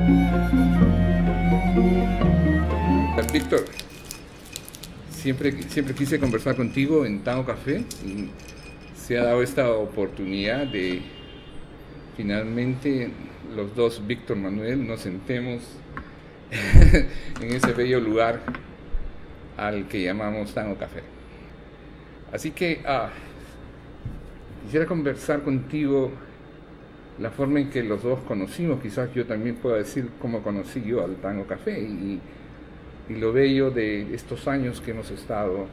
Víctor, siempre quise conversar contigo en Tango Café y se ha dado esta oportunidad de finalmente los dos, Víctor Manuel, nos sentemos en ese bello lugar al que llamamos Tango Café. Así que quisiera conversar contigo la forma en que los dos conocimos. Quizás yo también pueda decir cómo conocí yo al Tango Café y lo bello de estos años que hemos estado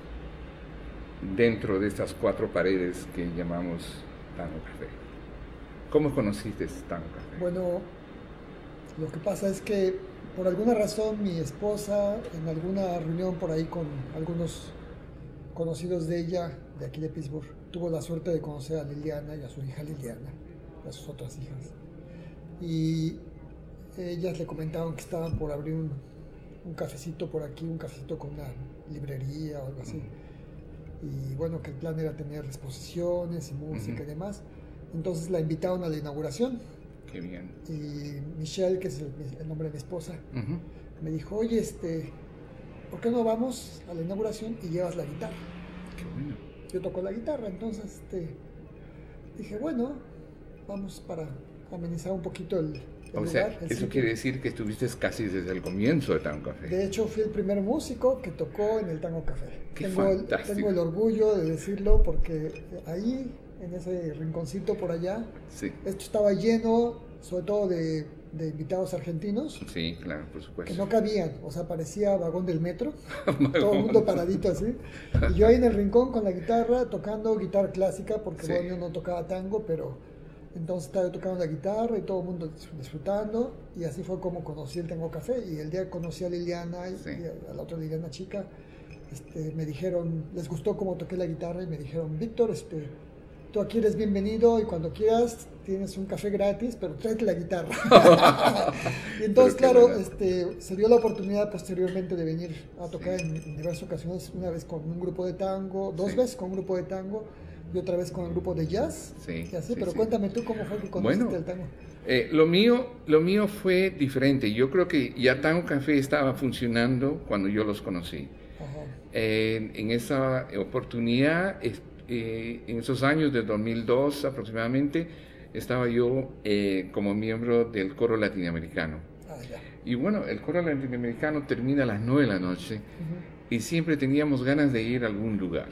dentro de estas cuatro paredes que llamamos Tango Café. ¿Cómo conociste Tango Café? Bueno, lo que pasa es que por alguna razón mi esposa, en alguna reunión por ahí con algunos conocidos de ella, de aquí de Pittsburgh, tuvo la suerte de conocer a Liliana y a su hija Liliana, y a sus otras hijas. Y ellas le comentaron que estaban por abrir un cafecito por aquí, un cafecito con una librería o algo así. Y bueno, que el plan era tener exposiciones y música y demás. Entonces la invitaron a la inauguración. Qué bien. Y Michelle, que es el nombre de mi esposa, me dijo, oye, ¿por qué no vamos a la inauguración y llevas la guitarra? Qué bueno. Yo toco la guitarra, entonces dije, bueno, vamos para amenizar un poquito el O lugar, sea, el eso sitio. quiere decir que estuviste casi desde el comienzo de Tango Café. De hecho, fui el primer músico que tocó en el Tango Café. Qué Tengo fantástico. el orgullo de decirlo porque ahí, en ese rinconcito por allá, Sí. esto estaba lleno, sobre todo de invitados argentinos, Sí, claro, por supuesto. que no cabían, o sea, parecía vagón del metro, todo el mundo paradito así. Y yo ahí en el rincón con la guitarra, tocando guitarra clásica, porque Sí. bueno, yo no tocaba tango, pero entonces estaba yo tocando la guitarra y todo el mundo disfrutando, y así fue como conocí el Tango Café. Y el día que conocí a Liliana y Sí. a la otra Liliana chica, me dijeron, les gustó cómo toqué la guitarra y me dijeron, Víctor, tú aquí eres bienvenido y cuando quieras tienes un café gratis, pero tráete la guitarra. Y entonces, claro, se dio la oportunidad posteriormente de venir a tocar en diversas ocasiones, una vez con un grupo de tango, dos veces con un grupo de tango y otra vez con el grupo de jazz. Sí, Y así, sí, pero sí. cuéntame tú cómo fue que conociste el tango. Lo mío fue diferente. Yo creo que ya Tango Café estaba funcionando cuando yo los conocí. Ajá. En esa oportunidad, en esos años de 2002 aproximadamente, estaba yo como miembro del coro latinoamericano. Ah, ya. Y bueno, el coro latinoamericano termina a las 9 de la noche y siempre teníamos ganas de ir a algún lugar.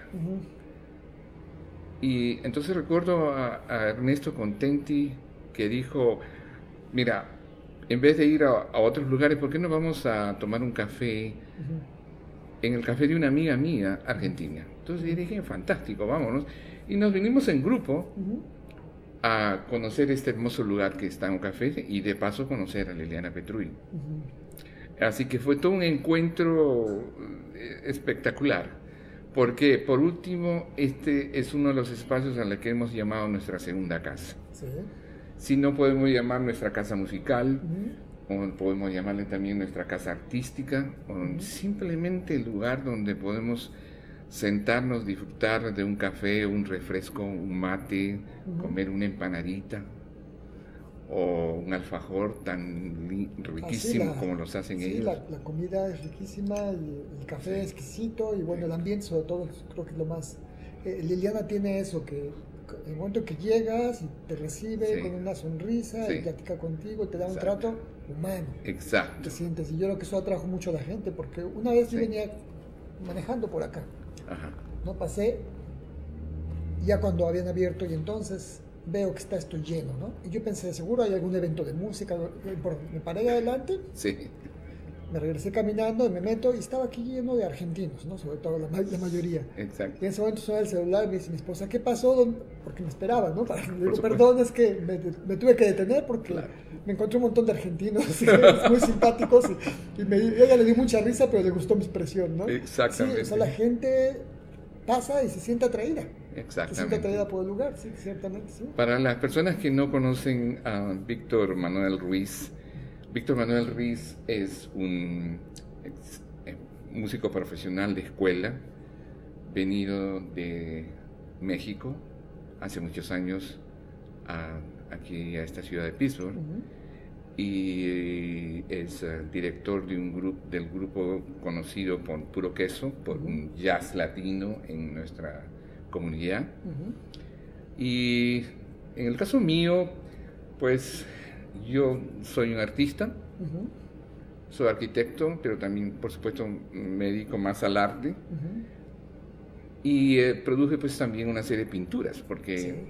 Y entonces recuerdo a Ernesto Contenti que dijo, mira, en vez de ir a otros lugares, ¿por qué no vamos a tomar un café en el café de una amiga mía argentina? Entonces dije, fantástico, vámonos. Y nos vinimos en grupo a conocer este hermoso lugar que está en un café y de paso conocer a Liliana Petruy. Así que fue todo un encuentro espectacular. Porque, por último, este es uno de los espacios a los que hemos llamado nuestra segunda casa. Sí. Si no podemos llamar nuestra casa musical, o podemos llamarle también nuestra casa artística, o simplemente el lugar donde podemos sentarnos, disfrutar de un café, un refresco, un mate, comer una empanadita, o un alfajor tan riquísimo como los hacen ellos. La comida es riquísima, el café es exquisito y bueno, el ambiente sobre todo creo que es lo más... Liliana tiene eso, que en el momento que llegas y te recibe con una sonrisa y platica contigo y te da un trato humano. Exacto. Te sientes, y yo creo que eso atrajo mucho a la gente, porque una vez yo venía manejando por acá, no pasé, ya cuando habían abierto, y entonces veo que está esto lleno, ¿no? Y yo pensé, seguro hay algún evento de música, me paré adelante, me regresé caminando y me meto y estaba aquí lleno de argentinos, ¿no? Sobre todo la mayoría. Exacto. Y en ese momento suena el celular y me dice mi esposa, ¿qué pasó? Porque me esperaba, ¿no? Le digo, perdón, es que me tuve que detener porque me encontré un montón de argentinos muy simpáticos y ella le dio mucha risa, pero le gustó mi expresión, ¿no? Exactamente. Sí, o sea, la gente pasa y se siente atraída. Exactamente. Se siente atraída por el lugar, sí, ciertamente, sí. Para las personas que no conocen a Víctor Manuel Ruiz, Víctor Manuel Ruiz es un músico profesional de escuela, venido de México hace muchos años aquí a esta ciudad de Pittsburgh, y es director de del grupo conocido por Puro Queso, por un jazz latino en nuestra comunidad. Y en el caso mío, pues yo soy un artista, soy arquitecto, pero también, por supuesto, me dedico más al arte. Y produje pues también una serie de pinturas, porque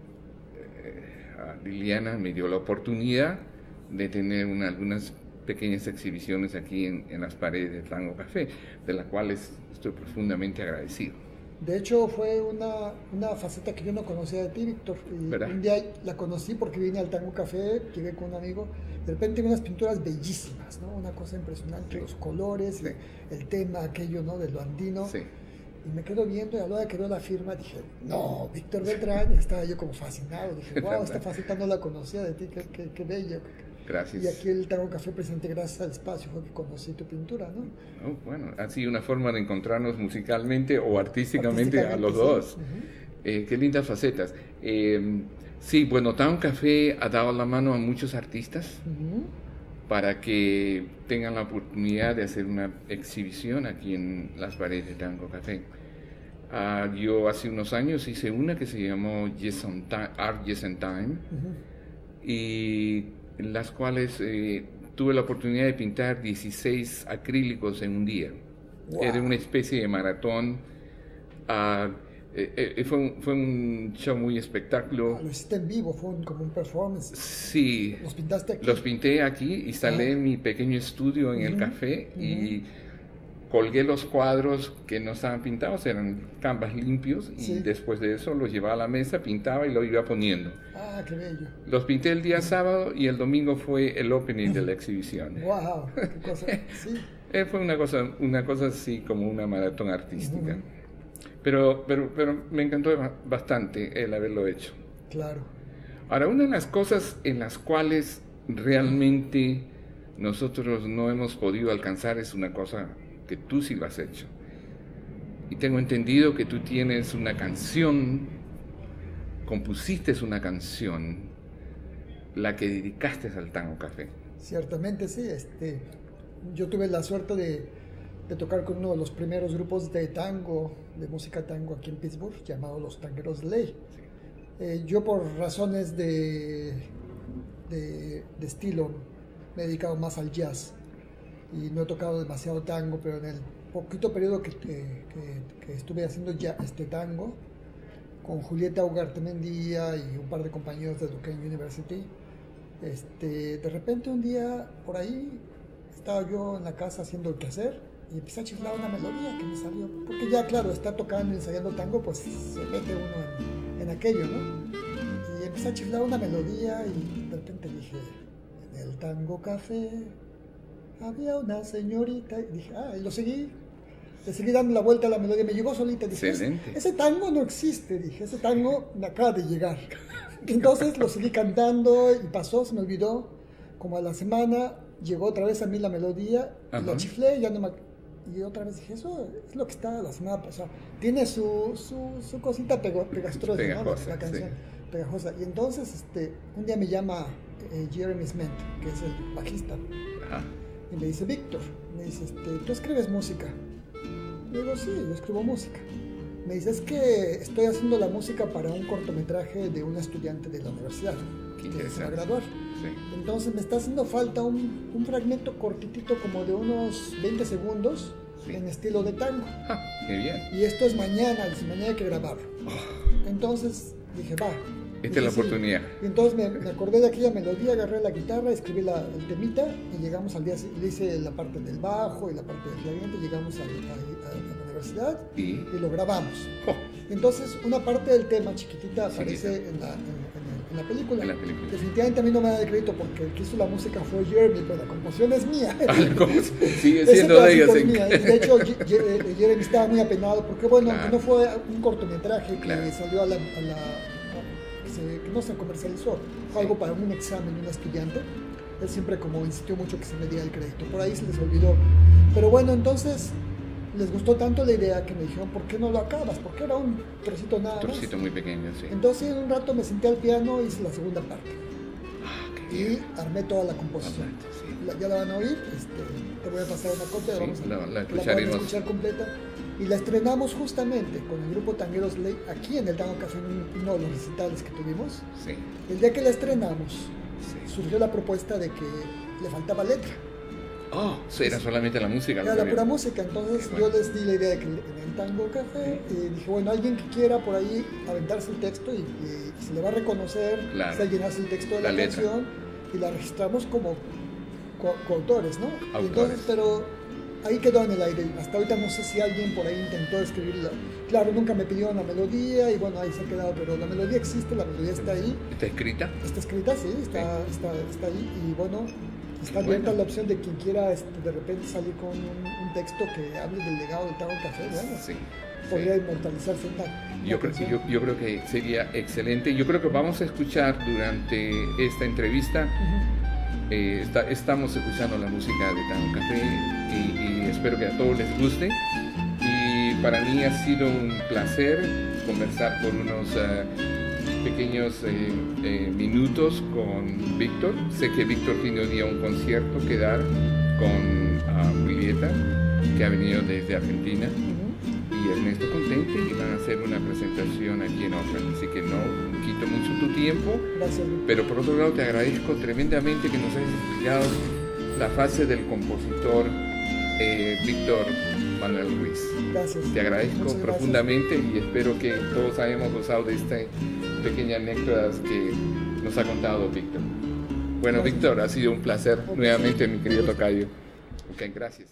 Liliana me dio la oportunidad de tener algunas pequeñas exhibiciones aquí en las paredes de Tango Café, de las cuales estoy profundamente agradecido. De hecho, fue una faceta que yo no conocía de ti, Víctor. Y un día la conocí porque vine al Tango Café, llegué con un amigo. De repente vi unas pinturas bellísimas, ¿no? Una cosa impresionante, los colores, el tema aquello, ¿no? De lo andino. Y me quedo viendo, y a la hora que veo la firma dije, no, Víctor Beltrán. Y estaba yo como fascinado. Dije, wow, esta faceta no la conocía de ti, qué bello. Gracias. Y aquí el Tango Café, precisamente gracias al espacio, fue que conocí tu pintura, ¿no? Oh, bueno, ha sido una forma de encontrarnos musicalmente o artísticamente a los dos. Qué lindas facetas. Sí, bueno, Tango Café ha dado la mano a muchos artistas para que tengan la oportunidad de hacer una exhibición aquí en las paredes de Tango Café. Yo hace unos años hice una que se llamó Art Yes and Time, y en las cuales tuve la oportunidad de pintar 16 acrílicos en un día. Wow. Era una especie de maratón. Fue un show muy espectáculo. Lo hiciste en vivo, fue como un performance. Sí. ¿Los pintaste aquí? Los pinté aquí, instalé mi pequeño estudio en el café y colgué los cuadros que no estaban pintados, eran canvas limpios, y después de eso los llevaba a la mesa, pintaba y lo iba poniendo. Ah, qué bello. Los pinté el día sábado y el domingo fue el opening de la exhibición. ¡Wow! ¡Qué cosa! Sí. Fue una cosa así como una maratón artística. Pero me encantó bastante el haberlo hecho. Claro. Ahora, una de las cosas en las cuales realmente nosotros no hemos podido alcanzar es una cosa que tú sí lo has hecho. Y tengo entendido que tú tienes una canción, compusiste una canción, la que dedicaste al Tango Café. Ciertamente sí. Yo tuve la suerte de tocar con uno de los primeros grupos de tango, de música tango aquí en Pittsburgh, llamado Los Tangueros de Ley. Yo por razones de estilo me he dedicado más al jazz y no he tocado demasiado tango, pero en el poquito periodo que estuve haciendo ya tango con Julieta Ugartemendía y un par de compañeros de Duquesne University, de repente un día por ahí estaba yo en la casa haciendo el quehacer y empecé a chiflar una melodía que me salió, porque ya claro, está tocando y ensayando tango, pues se mete uno en aquello, ¿no? Y empecé a chiflar una melodía y de repente dije, en el Tango Café había una señorita, y dije, y lo seguí, le seguí dando la vuelta a la melodía, me llegó solita, dije, ese tango no existe, dije, ese tango me acaba de llegar. Entonces lo seguí cantando y pasó, se me olvidó, como a la semana llegó otra vez a mí la melodía, y la chiflé, ya no me... Y otra vez dije, eso es lo que está la semana pasada. Tiene su cosita pegastrosa, ¿no? La canción pegajosa. Y entonces un día me llama Jeremy Smith, que es el bajista. Y me dice, Víctor, me dice, ¿tú escribes música? Le digo, sí, yo escribo música. Me dice, es que estoy haciendo la música para un cortometraje de una estudiante de la universidad que se va a graduar. Entonces me está haciendo falta un fragmento cortitito como de unos 20 segundos en estilo de tango. Qué bien. Y esto es mañana hay que grabarlo. Entonces dije, va. Esta es la oportunidad. Y entonces me acordé de aquella melodía, agarré la guitarra, escribí el temita y llegamos al día, le hice la parte del bajo y la parte del clarinete, llegamos a la universidad y lo grabamos. Entonces una parte del tema chiquitita aparece en la película. Definitivamente a mí no me da de crédito porque el que hizo la música fue Jeremy, pero la composición es mía. Sigue siendo de ellos. De hecho, Jeremy estaba muy apenado porque, bueno, que no fue un cortometraje que salió que no se comercializó, fue algo para un examen de un estudiante. Él siempre como insistió mucho que se me diera el crédito, por ahí se les olvidó. Pero bueno, entonces les gustó tanto la idea que me dijeron, ¿por qué no lo acabas? Porque era un trocito nada más. Un trocito muy pequeño, sí. Entonces en un rato me senté al piano y hice la segunda parte. Qué y armé toda la composición. Sí. Ya la van a oír, te voy a pasar una copia, Sí, vamos la la pueden escucharemos. escuchar completa. Y la estrenamos justamente con el grupo Tangueros Ley aquí en el Tango Café, en uno de los recitales que tuvimos. Sí, El día que la estrenamos, sí. surgió la propuesta de que le faltaba letra. Oh, era solamente la música. Era la pura música, entonces Qué bueno. yo les di la idea de que en el Tango Café dije, bueno, alguien que quiera por ahí aventarse el texto y se le va a reconocer, Claro. si alguien hace el texto de La la letra. canción y la registramos como coautores, ¿no? Autores. Entonces, pero ahí quedó en el aire. Hasta ahorita no sé si alguien por ahí intentó escribirla. Claro, nunca me pidieron la melodía y bueno, ahí se ha quedado, pero la melodía existe, la melodía está ahí. ¿Está escrita? Está escrita, sí, está ahí y bueno, está abierta Bueno. la opción de quien quiera de repente salir con un texto que hable del legado del Tango Café, bueno, Sí. podría Sí. inmortalizarse en Yo creo que sería excelente. Yo creo que vamos a escuchar durante esta entrevista, estamos escuchando la música de Tango Café y espero que a todos les guste. Y para mí ha sido un placer conversar por unos pequeños minutos con Víctor. Sé que Víctor tiene hoy día un concierto que dar con Julieta, que ha venido desde Argentina. Y Ernesto Contente y van a hacer una presentación aquí en Oakland, así que no quito mucho tu tiempo, Gracias. pero por otro lado te agradezco tremendamente que nos hayas explicado la fase del compositor Víctor Manuel Ruiz. Gracias. Te agradezco Muchas gracias. profundamente y espero que todos hayamos gozado de esta pequeña anécdota que nos ha contado Víctor. Bueno, Gracias. Víctor, ha sido un placer Ok. nuevamente, mi querido tocayo. Ok, gracias.